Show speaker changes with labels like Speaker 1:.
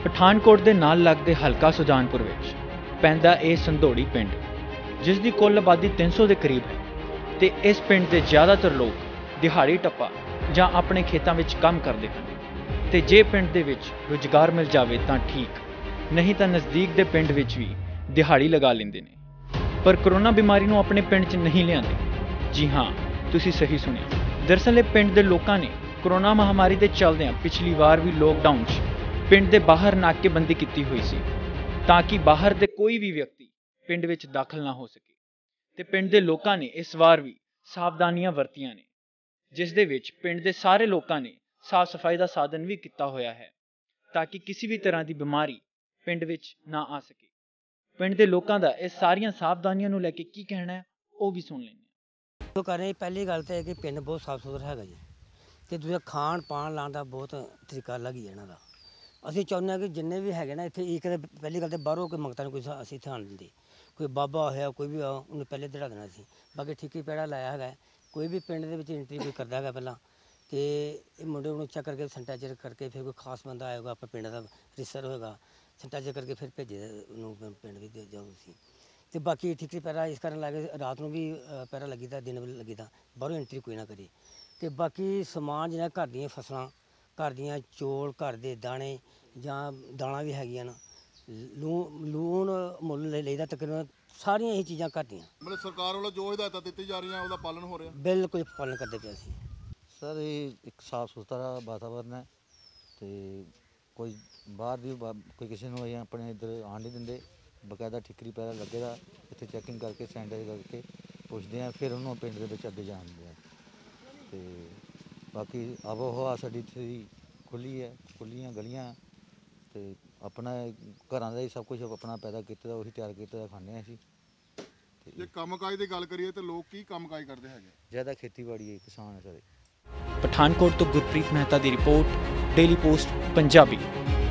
Speaker 1: ਪਠਾਨਕੋਟ ਦੇ ਨਾਲ ਲੱਗਦੇ ਹਲਕਾ ਸੁਜਾਨਪੁਰ ਵਿੱਚ ਪੈਂਦਾ ਇਹ ਸੰਧੋੜੀ ਪਿੰਡ, ਜਿਸ ਦੀ ਕੁੱਲ ਆਬਾਦੀ 300 ਦੇ ਕਰੀਬ ਹੈ ਤੇ ਇਸ ਪਿੰਡ ਦੇ ਜ਼ਿਆਦਾਤਰ ਲੋਕ ਦਿਹਾੜੀ ਟੱਪਾ ਜਾਂ ਆਪਣੇ ਖੇਤਾਂ ਵਿੱਚ ਕੰਮ ਕਰਦੇ ਹਨ ਤੇ ਜੇ ਪਿੰਡ ਦੇ ਵਿੱਚ ਰੁਜ਼ਗਾਰ ਮਿਲ ਜਾਵੇ ਤਾਂ ਠੀਕ, ਨਹੀਂ ਤਾਂ ਨਜ਼ਦੀਕ ਦੇ ਪਿੰਡ ਵਿੱਚ ਵੀ ਦਿਹਾੜੀ ਲਗਾ ਲੈਂਦੇ ਨੇ। ਪਰ ਕਰੋਨਾ ਬਿਮਾਰੀ ਨੂੰ ਆਪਣੇ ਪਿੰਡ 'ਚ ਨਹੀਂ ਲਿਆਂਦੇ। ਜੀ ਹਾਂ, ਤੁਸੀਂ ਸਹੀ ਸੁਣਿਆ। ਦਰਅਸਲ ਇਹ ਪਿੰਡ ਦੇ ਲੋਕਾਂ ਨੇ ਕਰੋਨਾ ਮਹਾਮਾਰੀ ਦੇ ਚੱਲਦਿਆਂ ਪਿਛਲੀ ਵਾਰ ਵੀ ਲੋਕਡਾਊਨ 'ਚ ਪਿੰਡ ਦੇ ਬਾਹਰ ਨਾਕੇਬੰਦੀ ਕੀਤੀ ਹੋਈ ਸੀ ਤਾਂ ਕਿ ਬਾਹਰ ਦੇ ਕੋਈ ਵੀ ਵਿਅਕਤੀ ਪਿੰਡ ਵਿੱਚ ਦਾਖਲ ਨਾ ਹੋ ਸਕੇ ਤੇ ਪਿੰਡ ਦੇ ਲੋਕਾਂ ਨੇ ਇਸ ਵਾਰ ਵੀ ਸਾਵਧਾਨੀਆਂ ਵਰਤੀਆਂ ਨੇ, ਜਿਸ ਦੇ ਵਿੱਚ ਪਿੰਡ ਦੇ ਸਾਰੇ ਲੋਕਾਂ ਨੇ ਸਾਫ਼ ਸਫਾਈ ਦਾ ਸਾਧਨ ਵੀ ਕੀਤਾ ਹੋਇਆ ਹੈ ਤਾਂ ਕਿ ਕਿਸੇ ਵੀ ਤਰ੍ਹਾਂ ਦੀ ਬਿਮਾਰੀ ਪਿੰਡ ਵਿੱਚ ਨਾ ਆ ਸਕੇ। ਪਿੰਡ ਦੇ ਲੋਕਾਂ ਦਾ ਇਹ ਸਾਰੀਆਂ ਸਾਵਧਾਨੀਆਂ ਨੂੰ ਲੈ ਕੇ ਕੀ ਕਹਿਣਾ ਹੈ ਉਹ ਵੀ ਸੁਣ ਲੈਂਦੇ ਹਾਂ।
Speaker 2: ਜੋ ਕਰ ਰਹੇ ਪਹਿਲੀ ਗੱਲ ਤਾਂ ਇਹ ਕਿ ਪਿੰਡ ਬਹੁਤ ਸਾਫ਼ ਸੁਥਰਾ ਹੈਗਾ ਜੀ ਤੇ ਦੂਜਾ ਖਾਣ ਪਾਣ ਲਾਉਣ ਦਾ ਬਹੁਤ ਤਰੀਕਾ ਅਲੱਗ ਹੀ ਹੈ ਇਹਨਾਂ ਦਾ। ਅਸੀਂ ਚਾਹੁੰਦੇ ਹਾਂ ਕਿ ਜਿੰਨੇ ਵੀ ਹੈਗੇ ਨਾ ਇੱਥੇ ਇੱਕ ਤਾਂ ਪਹਿਲੀ ਗੱਲ ਤਾਂ ਬਾਹਰੋਂ ਕੋਈ ਮੰਗਤਾ ਨੂੰ ਕੋਈ ਅਸੀਂ ਧਿਆਨ ਨਹੀਂ ਦਿੰਦੇ। ਕੋਈ ਬਾਬਾ ਹੋਇਆ ਕੋਈ ਵੀ ਆ ਉਹਨੂੰ ਪਹਿਲੇ ਦਿੜਾ ਦੇਣਾ ਸੀ। ਬਾਕੀ ਠੇਕੀ ਪੈੜਾ ਲਾਇਆ ਹੈਗਾ, ਕੋਈ ਵੀ ਪਿੰਡ ਦੇ ਵਿੱਚ ਐਂਟਰੀ ਕੋਈ ਕਰਦਾ ਹੈਗਾ ਪਹਿਲਾਂ ਤੇ ਇਹ ਮੁੰਡੇ ਨੂੰ ਚੈੱਕ ਕਰਕੇ ਸੈਨੀਟਾਈਜ਼ਰ ਕਰਕੇ ਫਿਰ ਕੋਈ ਖਾਸ ਬੰਦਾ ਆਏਗਾ ਆਪਾਂ ਪਿੰਡ ਦਾ ਰਿਸਰ ਹੋਏਗਾ ਸੈਨੀਟਾਈਜ਼ਰ ਕਰਕੇ ਫਿਰ ਭੇਜੇ ਉਹਨੂੰ ਪਿੰਡ ਵੀ ਜਾਓ ਤੁਸੀਂ। ਤੇ ਬਾਕੀ ਠੇਕੀ ਪੈਰਾ ਇਸ ਕਾਰਨ ਲਾ ਕੇ ਰਾਤ ਨੂੰ ਵੀ ਪੈਰਾ ਲੱਗੀਦਾ, ਦਿਨ ਵੀ ਲੱਗੀਦਾ, ਬਾਹਰੋਂ ਐਂਟਰੀ ਕੋਈ ਨਾ ਕਰੇ। ਤੇ ਬਾਕੀ ਸਮਾਨ ਜਿਹੜਾ ਘਰ ਦੀਆਂ ਫਸਲਾਂ, ਘਰ ਦੀਆਂ ਚੌਲ, ਘਰ ਦੇ ਦਾਣੇ ਜਾਂ ਦਾਲਾਂ ਵੀ ਹੈਗੀਆਂ ਨਾ, ਲੂਣ ਮੁੱਲ ਲਈਦਾ, ਤਕਰੀਬਨ ਸਾਰੀਆਂ ਇਹ ਚੀਜ਼ਾਂ ਘਰ ਦੀਆਂ।
Speaker 3: ਮਤਲਬ ਸਰਕਾਰ ਵੱਲੋਂ ਜੋ ਹਦਾਇਤਾਂ ਦਿੱਤੀ ਜਾ ਰਹੀਆਂ ਉਹਦਾ ਪਾਲਣ ਹੋ ਰਿਹਾ?
Speaker 2: ਬਿਲਕੁਲ ਪਾਲਣ ਕਰਦੇ ਪਏ ਅਸੀਂ।
Speaker 4: ਸਰ ਇਹ ਇੱਕ ਸਾਫ ਸੁਥਰਾ ਵਾਤਾਵਰਨ ਹੈ ਤੇ ਕੋਈ ਬਾਹਰ ਦੀ ਕੋਈ ਕਿਸੇ ਨੂੰ ਅਸੀਂ ਆਪਣੇ ਇੱਧਰ ਆਉਣ ਨਹੀਂ ਦਿੰਦੇ। ਬਕਾਇਦਾ ਠਿਕਰੀ ਪੈਰਾ ਲੱਗੇਗਾ, ਇੱਥੇ ਚੈਕਿੰਗ ਕਰਕੇ ਸੈਨੀਟਾਈਜ਼ ਕਰਕੇ ਪੁੱਛਦੇ ਹਾਂ, ਫਿਰ ਉਹਨੂੰ ਪਿੰਡ ਦੇ ਵਿੱਚ ਅੱਗੇ ਜਾਣ ਦਿੰਦੇ ਹਾਂ। ਤੇ ਬਾਕੀ ਆਬੋ ਹਵਾ ਸਾਡੀ ਇੱਥੇ ਦੀ ਖੁੱਲ੍ਹੀ ਹੈ, ਖੁੱਲ੍ਹੀਆਂ ਗਲੀਆਂ ਤੇ ਆਪਣਾ ਘਰਾਂ ਦਾ ਹੀ ਸਭ ਕੁਝ ਆਪਣਾ ਪੈਦਾ ਕੀਤਾ, ਉਹੀ ਤਿਆਰ ਕੀਤਾ ਖਾਂਦੇ ਹਾਂ ਅਸੀਂ।
Speaker 3: ਜੇ ਕੰਮਕਾਜ ਦੀ ਗੱਲ ਕਰੀਏ ਤਾਂ ਲੋਕ ਕੀ ਕੰਮਕਾਜ ਕਰਦੇ ਹੈਗੇ?
Speaker 4: ਜ਼ਿਆਦਾ ਖੇਤੀਬਾੜੀ ਹੈ, ਕਿਸਾਨ ਹੈ ਸਾਰੇ।
Speaker 1: ਪਠਾਨਕੋਟ ਤੋਂ ਗੁਰਪ੍ਰੀਤ ਮਹਿਤਾ ਦੀ ਰਿਪੋਰਟ, ਡੇਲੀ ਪੋਸਟ ਪੰਜਾਬੀ।